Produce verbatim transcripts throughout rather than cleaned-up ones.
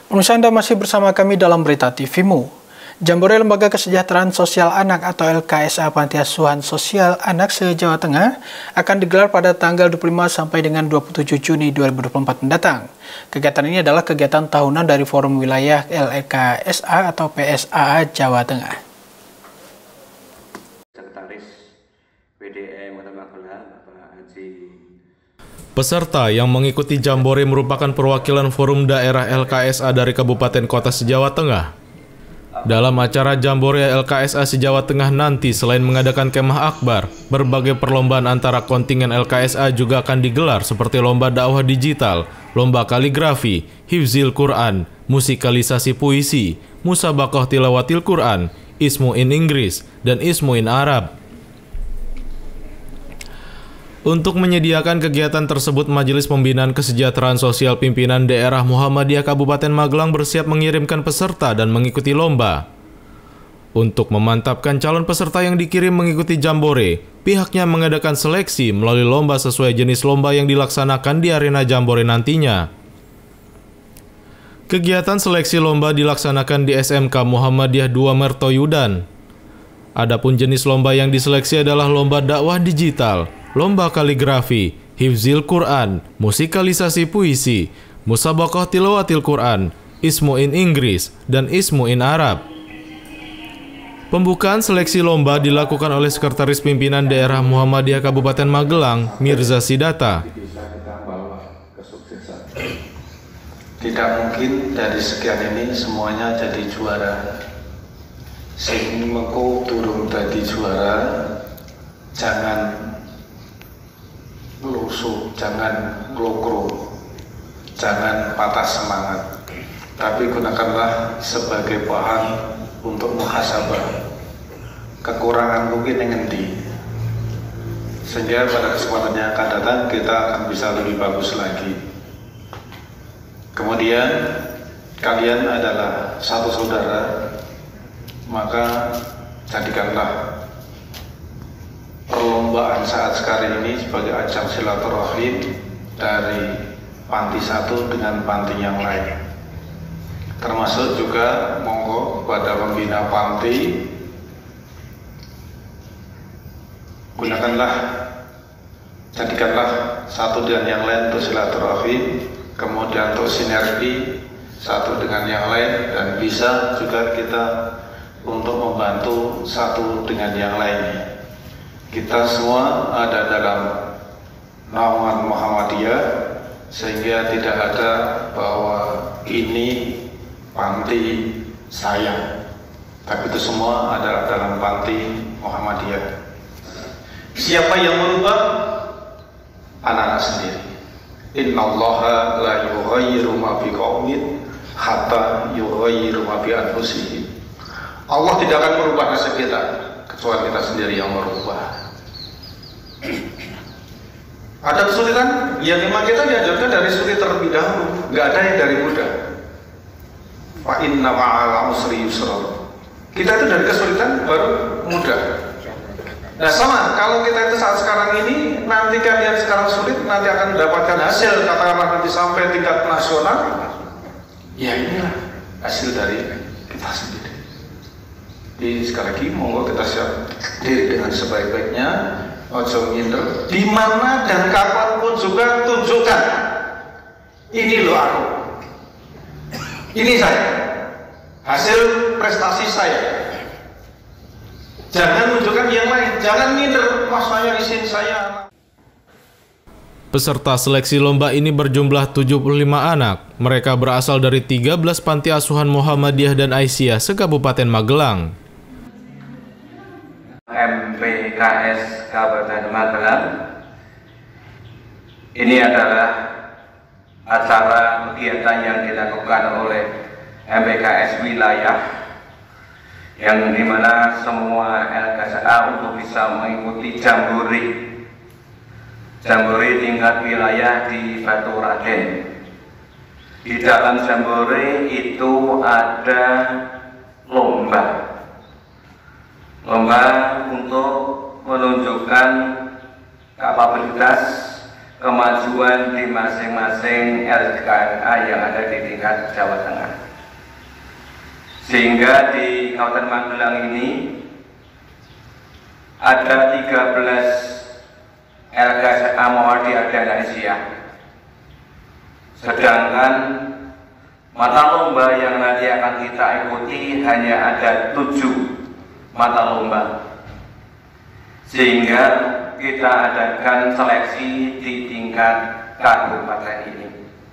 Pemirsa, Anda masih bersama kami dalam Berita T V-mu. Jambore Lembaga Kesejahteraan Sosial Anak atau L K S A Panti Asuhan Sosial Anak se-Jawa Tengah akan digelar pada tanggal dua puluh lima sampai dengan dua puluh tujuh Juni dua ribu dua puluh empat mendatang. Kegiatan ini adalah kegiatan tahunan dari Forum Wilayah L K S A atau P S A A Jawa Tengah. Sekretaris W D E Kota Magelang, Bapak Haji. Peserta yang mengikuti Jambore merupakan perwakilan forum daerah L K S A dari Kabupaten Kota se-Jawa Tengah. Dalam acara Jambore L K S A se-Jawa Tengah nanti, selain mengadakan kemah akbar, berbagai perlombaan antara kontingen L K S A juga akan digelar seperti lomba dakwah digital, lomba kaligrafi, hifzil Quran, musikalisasi puisi, musabaqah tilawatil Quran, ismu in Inggris, dan ismu in Arab. Untuk menyediakan kegiatan tersebut, Majelis Pembinaan Kesejahteraan Sosial Pimpinan Daerah Muhammadiyah Kabupaten Magelang bersiap mengirimkan peserta dan mengikuti lomba. Untuk memantapkan calon peserta yang dikirim mengikuti Jambore, pihaknya mengadakan seleksi melalui lomba sesuai jenis lomba yang dilaksanakan di arena Jambore nantinya. Kegiatan seleksi lomba dilaksanakan di S M K Muhammadiyah dua Mertoyudan. Adapun jenis lomba yang diseleksi adalah lomba dakwah digital, lomba kaligrafi, hifzil Quran, musikalisasi puisi, musabaqah tilawatil Quran, ismu in Inggris, dan ismu in Arab. Pembukaan seleksi lomba dilakukan oleh Sekretaris Pimpinan Daerah Muhammadiyah Kabupaten Magelang, Mirza Sidata. Tidak mungkin dari sekian ini semuanya jadi juara. Sing mengko turun dari juara, jangan lusuh, jangan lokro, jangan patah semangat, tapi gunakanlah sebagai bahan untuk muhasabah. Kekurangan mungkin yang endi, sehingga pada kesempatan yang akan datang kita akan bisa lebih bagus lagi. Kemudian kalian adalah satu saudara, maka jadikanlah perlombaan saat sekarang ini sebagai ajang silaturahim dari panti satu dengan panti yang lain. Termasuk juga monggo kepada pembina panti, gunakanlah, jadikanlah satu dengan yang lain untuk silaturahim, kemudian untuk sinergi satu dengan yang lain, dan bisa juga kita untuk membantu satu dengan yang lainnya. Kita semua ada dalam naungan Muhammadiyah, sehingga tidak ada bahwa ini panti saya, tapi itu semua adalah dalam panti Muhammadiyah. Siapa yang merubah? Anak-anak sendiri. Innallaha la yughayyiru ma biqaumin hatta yughayyiru ma bi anfusihim. Allah tidak akan merubah nasib kita kecuali kita sendiri yang merubah. Ada kesulitan, ya memang kita diajarkan dari sulit terlebih dahulu, nggak ada yang dari mudah. Fa inna ma'al usri yusra. Kita itu dari kesulitan baru mudah. Nah sama, kalau kita itu saat sekarang ini, nanti kalian sekarang sulit, nanti akan mendapatkan hasil, katakanlah nanti sampai tingkat nasional. Ya inilah hasil dari kita sendiri. Jadi sekali lagi monggo kita siap diri dengan sebaik-baiknya, ojo minder, di mana dan kapanpun juga tunjukkan ini loh aku, ini saya, hasil prestasi saya. Jangan tunjukkan yang lain, jangan minder, mas saya isin saya. Peserta seleksi lomba ini berjumlah tujuh puluh lima anak. Mereka berasal dari tiga belas panti asuhan Muhammadiyah dan Aisyah se-Kabupaten Magelang. M P K S Kabupaten Magelang, ini adalah acara kegiatan yang dilakukan oleh M P K S wilayah, yang dimana semua L K S A untuk bisa mengikuti Jambore Jambore tingkat wilayah di Batu Raden. Di dalam Jambore itu ada lomba lomba untuk menunjukkan kapabilitas kemajuan di masing-masing L K S A yang ada di tingkat Jawa Tengah. Sehingga di Kabupaten Magelang ini ada tiga belas L K S A Muhammadiyah dan Aisyah. Sedangkan mata lomba yang nanti akan kita ikuti hanya ada tujuh mata lomba. Sehingga kita adakan seleksi di tingkat kabupaten ini.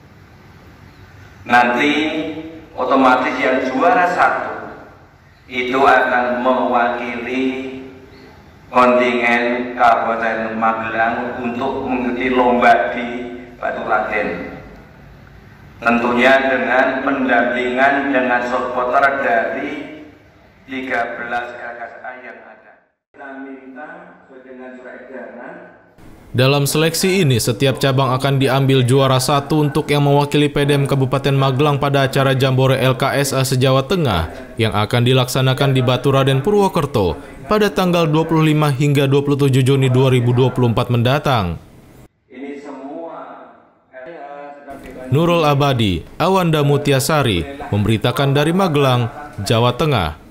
Nanti otomatis yang juara satu itu akan mewakili kontingen Kabupaten Magelang untuk mengikuti lomba di Baturaden. Tentunya dengan pendampingan dengan supporter dari tiga belas L K S A yang ada. Kita minta dengan surat edaran. Dalam seleksi ini, setiap cabang akan diambil juara satu untuk yang mewakili P D M Kabupaten Magelang pada acara Jambore L K S A se-Jawa Tengah yang akan dilaksanakan di Baturaden, Purwokerto pada tanggal dua puluh lima hingga dua puluh tujuh Juni dua ribu dua puluh empat mendatang. Nurul Abadi, Awanda Mutiasari, memberitakan dari Magelang, Jawa Tengah.